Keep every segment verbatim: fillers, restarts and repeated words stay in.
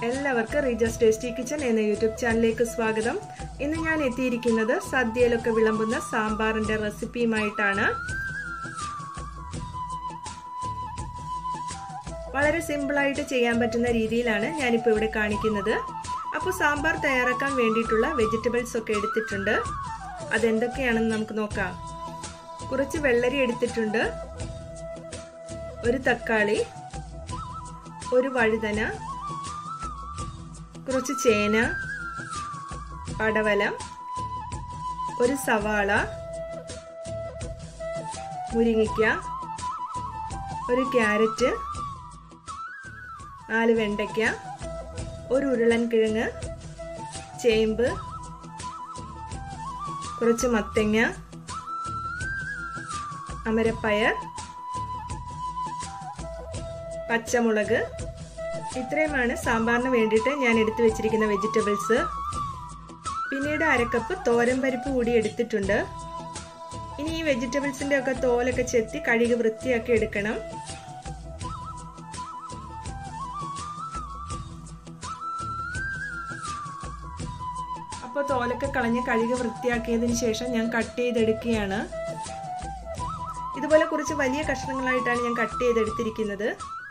എല്ലാവർക്കും റീജസ് tasty kitchen എന്ന യൂട്യൂബ് ചാനലിലേക്ക് സ്വാഗതം. ഇന്ന് ഞാൻ എത്തിയിരിക്കുന്നത് സദ്യയിലൊക്കെ വിളമ്പുന്ന സാമ്പാറിന്റെ റെസിപ്പിയുമായിട്ടാണ്. വളരെ സിമ്പിളായിട്ട് ചെയ്യാൻ പറ്റുന്ന രീതിയിലാണ് ഞാനിപ്പോൾ ഇവിടെ കാണിക്കുന്നത്. അപ്പോൾ സാമ്പാർ തയ്യാറാക്കാൻ വേണ്ടിയിട്ടുള്ള വെജിറ്റബിൾസ് ഒക്കെ എടുത്തിട്ടുണ്ട്. അതെന്തൊക്കെയാണെന്ന് നമുക്ക് നോക്കാം. കുറച്ച് വെള്ളരി എടുത്തിട്ടുണ്ട്, ഒരു തക്കാളി, ഒരു വഴുതന, കുറച്ച് ചേന, പടവലം, ഒരു സവാള, മുരിങ്ങയ്ക്ക, ഒരു ക്യാരറ്റ്, നാല് വെണ്ടയ്ക്ക, ഒരു ഉരുളൻ കിഴങ്ങ്, ചേമ്പ്, കുറച്ച് മത്തങ്ങ, അമരപ്പയർ, പച്ചമുളക്. ഇത്രയുമാണ് സാമ്പാറിന് വേണ്ടിയിട്ട് ഞാൻ എടുത്തു വെച്ചിരിക്കുന്ന വെജിറ്റബിൾസ്. പിന്നീട് അരക്കപ്പ് തോരൻ പരിപ്പ് കൂടി എടുത്തിട്ടുണ്ട്. ഇനി ഈ വെജിറ്റബിൾസിന്റെ ഒക്കെ തോലൊക്കെ ചെത്തി കഴുകി വൃത്തിയാക്കി എടുക്കണം. അപ്പോൾ തോലൊക്കെ കളഞ്ഞ് കഴുകി വൃത്തിയാക്കിയതിന് ശേഷം ഞാൻ കട്ട് ചെയ്തെടുക്കുകയാണ്. ഇതുപോലെ കുറച്ച് വലിയ കഷ്ണങ്ങളായിട്ടാണ് ഞാൻ കട്ട് ചെയ്തെടുത്തിരിക്കുന്നത്.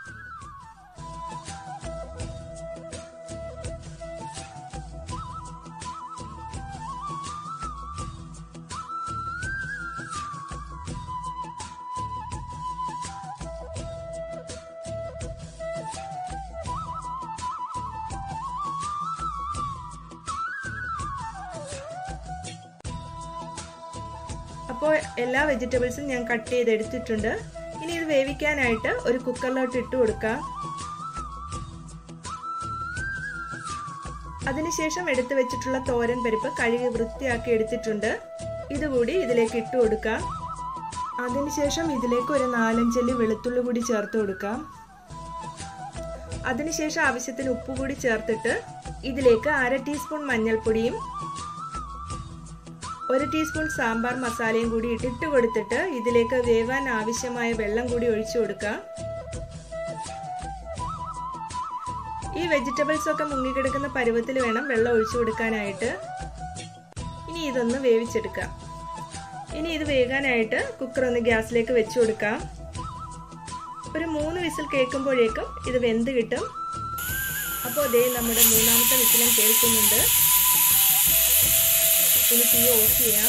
അപ്പോൾ എല്ലാ വെജിറ്റബിൾസും ഞാൻ കട്ട് ചെയ്തെടുത്തിട്ടുണ്ട്. ഇനി ഇത് വേവിക്കാനായിട്ട് ഒരു കുക്കറിലോട്ട് ഇട്ട് കൊടുക്കാം. അതിനുശേഷം എടുത്തു വെച്ചിട്ടുള്ള തോരൻ പരിപ്പ് കഴുകി വൃത്തിയാക്കി എടുത്തിട്ടുണ്ട്. ഇതുകൂടി ഇതിലേക്ക് ഇട്ട് കൊടുക്കാം. അതിനുശേഷം ഇതിലേക്ക് ഒരു നാലഞ്ചല്ലി വെളുത്തുള്ളി കൂടി ചേർത്ത് കൊടുക്കാം. അതിനുശേഷം ആവശ്യത്തിന് ഉപ്പ് കൂടി ചേർത്തിട്ട് ഇതിലേക്ക് അര ടീസ്പൂൺ മഞ്ഞൾപ്പൊടിയും ഒരു ടീസ്പൂൺ സാമ്പാർ മസാലയും കൂടി ഇട്ട് കൊടുത്തിട്ട് ഇതിലേക്ക് വേവാൻ ആവശ്യമായ വെള്ളം കൂടി ഒഴിച്ചു കൊടുക്കാം. ഈ വെജിറ്റബിൾസ് ഒക്കെ മുങ്ങിക്കിടക്കുന്ന പരുവത്തിൽ വേണം വെള്ളം ഒഴിച്ചു കൊടുക്കാനായിട്ട്. ഇനി ഇതൊന്ന് വേവിച്ചെടുക്കാം. ഇനി ഇത് വേകാനായിട്ട് കുക്കർ ഒന്ന് ഗ്യാസിലേക്ക് വെച്ചു കൊടുക്കാം. ഒരു മൂന്ന് വിസിൽ കേൾക്കുമ്പോഴേക്കും ഇത് വെന്ത് കിട്ടും. അപ്പോൾ ദേ നമ്മുടെ മൂന്നാമത്തെ വിസിലും കേൾക്കുന്നുണ്ട്. ഇനി തീ ഓഫ് ചെയ്യാം.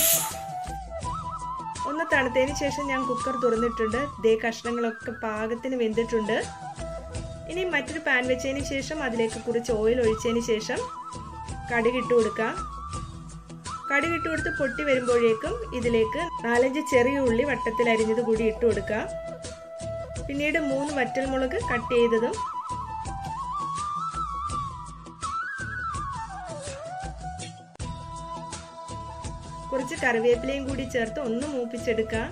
ഒന്ന് തണുത്തതിന് ശേഷം ഞാൻ കുക്കർ തുറന്നിട്ടുണ്ട്. ദേ കഷ്ണങ്ങളൊക്കെ പാകത്തിന് വെന്തിട്ടുണ്ട്. ഇനി മറ്റൊരു പാൻ വെച്ചതിന് ശേഷം അതിലേക്ക് കുറച്ച് ഓയിൽ ഒഴിച്ചതിന് ശേഷം കടുക് ഇട്ട് കൊടുക്കാം. കടുക് ഇട്ട് കൊടുത്ത് പൊട്ടി വരുമ്പോഴേക്കും ഇതിലേക്ക് നാലഞ്ച് ചെറിയ ഉള്ളി വട്ടത്തിൽ അരിഞ്ഞത് കൂടി ഇട്ട് കൊടുക്കാം. പിന്നീട് മൂന്ന് വറ്റൽമുളക് കട്ട് ചെയ്തതും, കുറച്ച് കറിവേപ്പിലയും കൂടി ചേർത്ത് ഒന്ന് മൂപ്പിച്ചെടുക്കാം.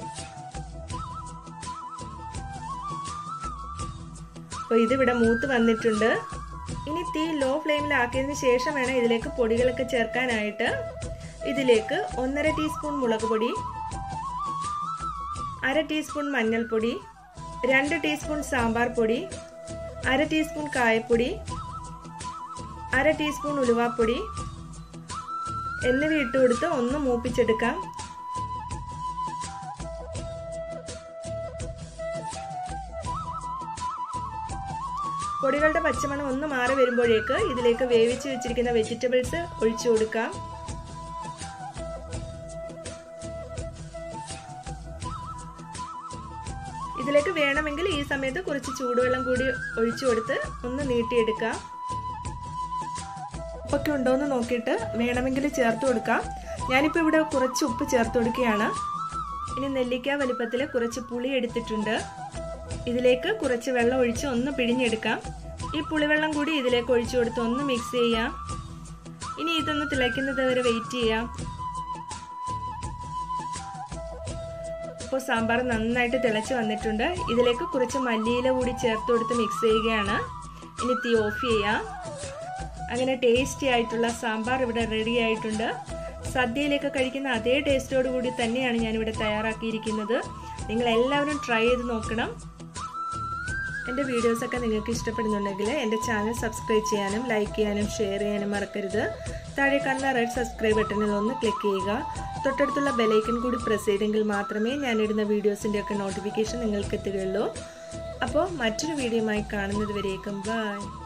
അപ്പോൾ ഇതിവിടെ മൂത്ത് വന്നിട്ടുണ്ട്. ഇനി തീ ലോ ഫ്ലെയിമിലാക്കിയതിന് ശേഷം വേണം ഇതിലേക്ക് പൊടികളൊക്കെ ചേർക്കാനായിട്ട്. ഇതിലേക്ക് ഒന്നര ടീസ്പൂൺ മുളക് പൊടി, അര ടീസ്പൂൺ മഞ്ഞൾപ്പൊടി, രണ്ട് ടീസ്പൂൺ സാമ്പാർ പൊടി, അര ടീസ്പൂൺ കായപ്പൊടി, അര ടീസ്പൂൺ ഉലുവാപ്പൊടി എന്നിവ ഇട്ട് കൊടുത്ത് ഒന്ന് മൂപ്പിച്ചെടുക്കാം. പൊടികളുടെ പച്ചമണം ഒന്ന് മാറി വരുമ്പോഴേക്ക് ഇതിലേക്ക് വേവിച്ച് വെച്ചിരിക്കുന്ന വെജിറ്റബിൾസ് ഒഴിച്ചു കൊടുക്കാം. ഇതിലേക്ക് വേണമെങ്കിൽ ഈ സമയത്ത് കുറച്ച് ചൂടുവെള്ളം കൂടി ഒഴിച്ചു കൊടുത്ത് ഒന്ന് നീട്ടിയെടുക്കാം. ഉപ്പൊക്കെ ഉണ്ടോയെന്ന് നോക്കിയിട്ട് വേണമെങ്കിൽ ചേർത്ത് കൊടുക്കാം. ഞാനിപ്പോൾ ഇവിടെ കുറച്ച് ഉപ്പ് ചേർത്ത് കൊടുക്കുകയാണ്. ഇനി നെല്ലിക്ക വലുപ്പത്തിൽ കുറച്ച് പുളി എടുത്തിട്ടുണ്ട്. ഇതിലേക്ക് കുറച്ച് വെള്ളം ഒഴിച്ച് ഒന്ന് പിഴിഞ്ഞെടുക്കാം. ഈ പുളിവെള്ളം കൂടി ഇതിലേക്ക് ഒഴിച്ചു കൊടുത്ത് ഒന്ന് മിക്സ് ചെയ്യാം. ഇനി ഇതൊന്ന് തിളയ്ക്കുന്നത് വരെ വെയിറ്റ് ചെയ്യാം. ഇപ്പോൾ സാമ്പാർ നന്നായിട്ട് തിളച്ച് വന്നിട്ടുണ്ട്. ഇതിലേക്ക് കുറച്ച് മല്ലിയില കൂടി ചേർത്ത് കൊടുത്ത് മിക്സ് ചെയ്യുകയാണ്. ഇനി തീ ഓഫ് ചെയ്യാം. അങ്ങനെ ടേസ്റ്റി ആയിട്ടുള്ള സാമ്പാർ ഇവിടെ റെഡി ആയിട്ടുണ്ട്. സദ്യയിലേക്ക് കഴിക്കുന്ന അതേ ടേസ്റ്റോട് കൂടി തന്നെയാണ് ഞാനിവിടെ തയ്യാറാക്കിയിരിക്കുന്നത്. നിങ്ങൾ എല്ലാവരും ട്രൈ ചെയ്ത് നോക്കണം. എൻ്റെ വീഡിയോസൊക്കെ നിങ്ങൾക്ക് ഇഷ്ടപ്പെടുന്നുണ്ടെങ്കിൽ എൻ്റെ ചാനൽ സബ്സ്ക്രൈബ് ചെയ്യാനും ലൈക്ക് ചെയ്യാനും ഷെയർ ചെയ്യാനും മറക്കരുത്. താഴെ കാണുന്ന റെഡ് സബ്സ്ക്രൈബ് ബട്ടണിൽ ഒന്ന് ക്ലിക്ക് ചെയ്യുക. തൊട്ടടുത്തുള്ള ബെലൈക്കൺ കൂടി പ്രസ് ചെയ്തെങ്കിൽ മാത്രമേ ഞാനിടുന്ന വീഡിയോസിൻ്റെയൊക്കെ നോട്ടിഫിക്കേഷൻ നിങ്ങൾക്ക് എത്തുകയുള്ളൂ. അപ്പോൾ മറ്റൊരു വീഡിയോയുമായി കാണുന്നത് വരേക്കും ബൈ.